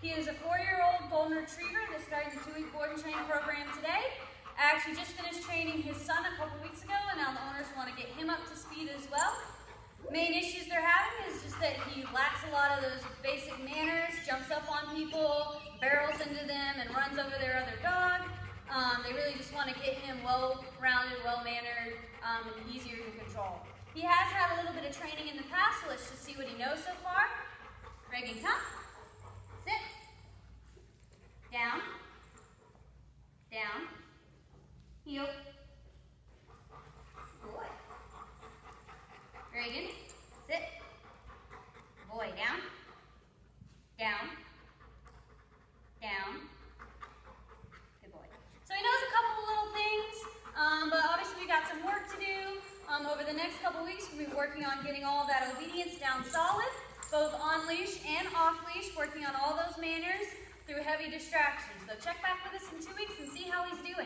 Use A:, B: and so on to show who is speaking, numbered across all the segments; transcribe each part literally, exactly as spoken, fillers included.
A: He is a four-year-old golden retriever that started the two-week board and training program today. I actually just finished training his son a couple weeks ago, and now the owners want to get him up to speed as well. Main issues they're having is just that he lacks a lot of those basic manners, jumps up on people, barrels into them, and runs over their other dog. Um, they really just want to get him well-rounded, well-mannered, um, and easier to control. He has had a little bit of training in the past, so let's just see what he knows so far. Reagan, come. Sit. Down. Down. Heel. Boy. Reagan, sit. Boy, down. Down. Down. Good boy. So he knows a couple of little things, um, but obviously we got some work to do. Um, over the next couple weeks, we'll be working on getting all of that obedience down solid, both on leash and off leash, working on all those manners through heavy distractions. So check back with us in two weeks and see how he's doing.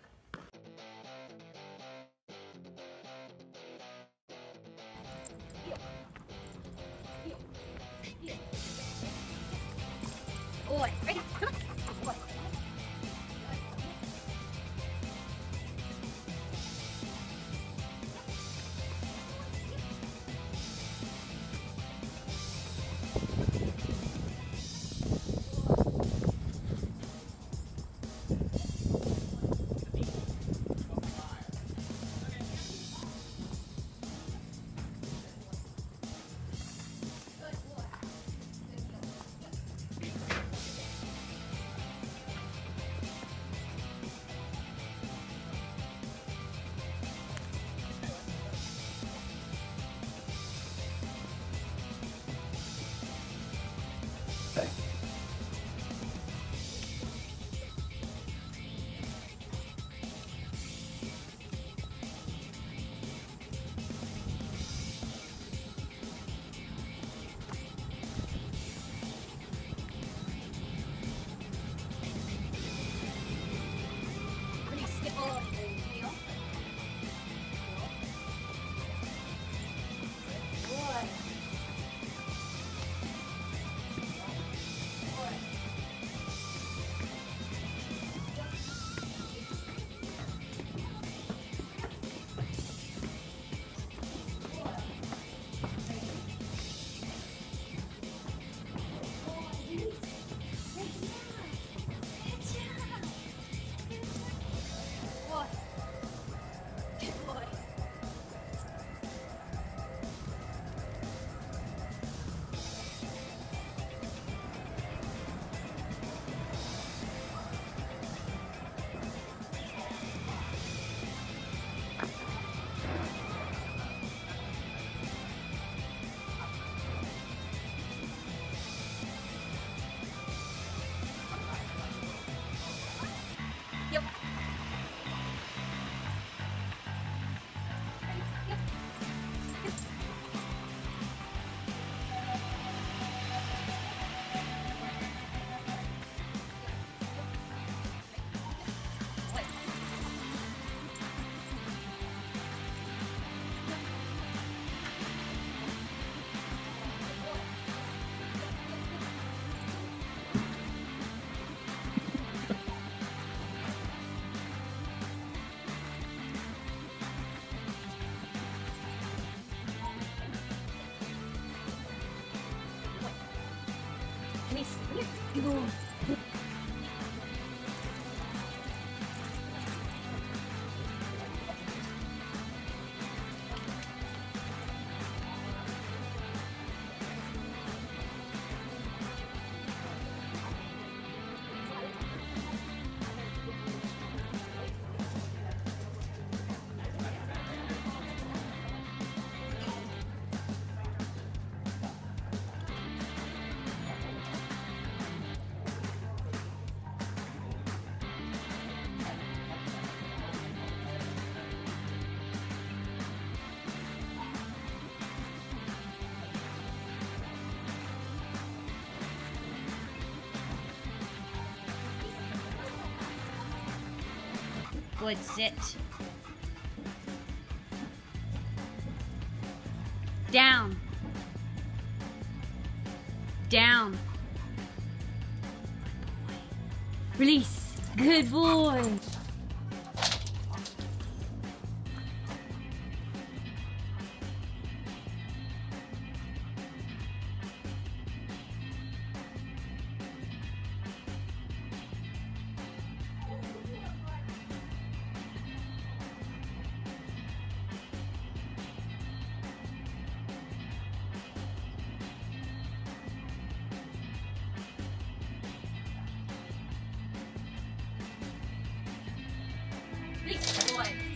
A: Heel. Heel. Heel. Boy, right now, come on. Boy.
B: Good, sit. Down. Down. Release. Good boy. Release. Good boy.